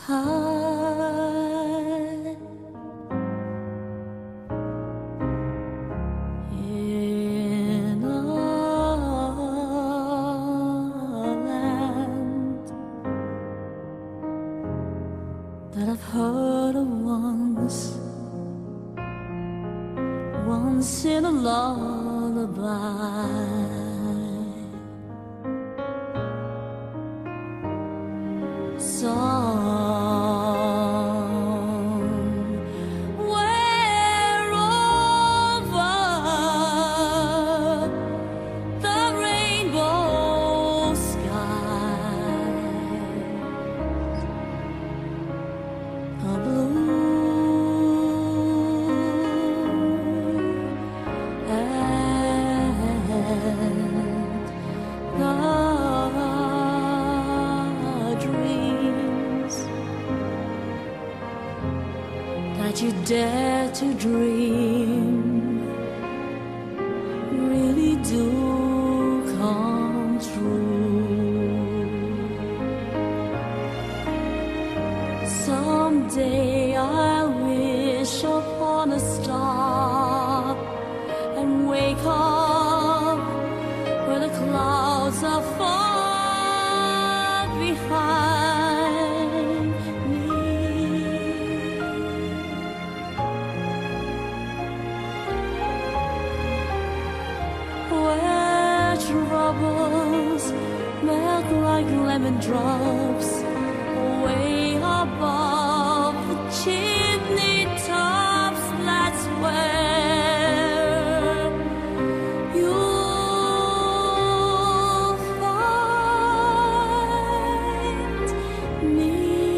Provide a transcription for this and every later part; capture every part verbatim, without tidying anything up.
high in a land that I've heard of once, once in a lullaby. Song where over the rainbow sky the blue and the that you dare to dream really do come true. Someday I'll wish upon a star and wake up where the clouds are far behind me, where troubles melt like lemon drops way above the chimney tops. That's where you'll find me.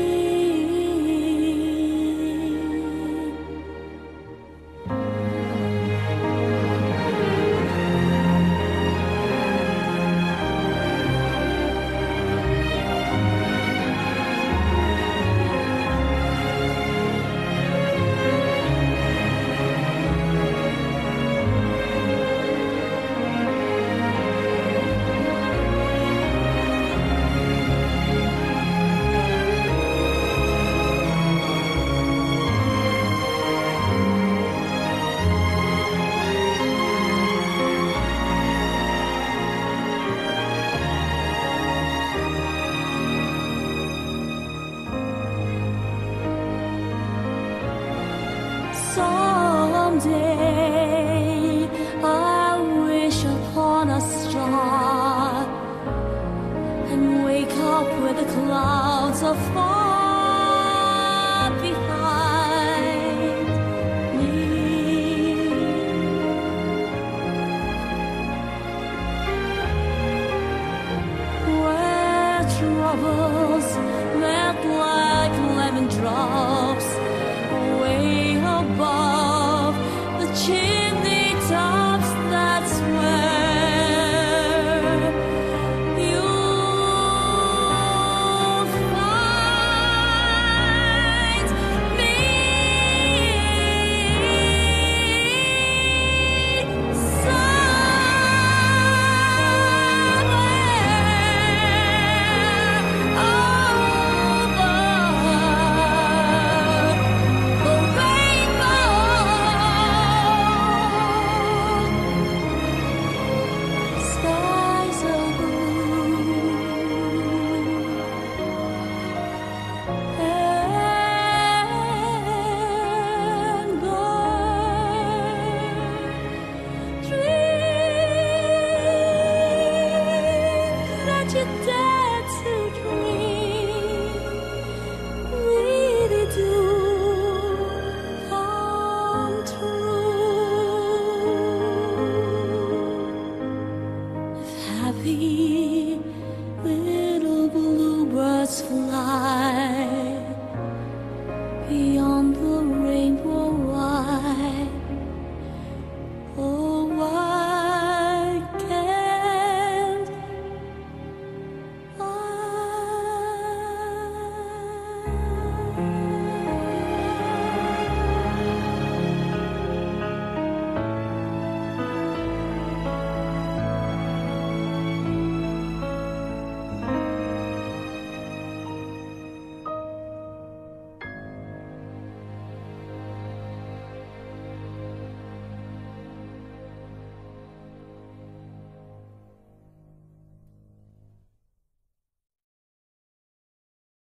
Someday I'll wish upon a star and wake up where the clouds are far behind me, where troubles melt like lemon drops way above the chimney tops. That's where you'll find me. Happy little bluebirds fly